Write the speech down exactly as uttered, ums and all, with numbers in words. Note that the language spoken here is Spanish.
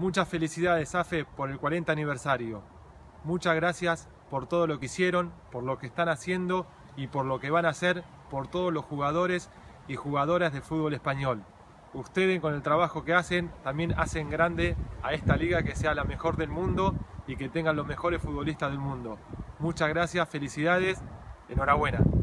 Muchas felicidades, AFE, por el cuarenta aniversario. Muchas gracias por todo lo que hicieron, por lo que están haciendo y por lo que van a hacer por todos los jugadores y jugadoras de fútbol español. Ustedes, con el trabajo que hacen, también hacen grande a esta liga, que sea la mejor del mundo y que tengan los mejores futbolistas del mundo. Muchas gracias, felicidades, enhorabuena.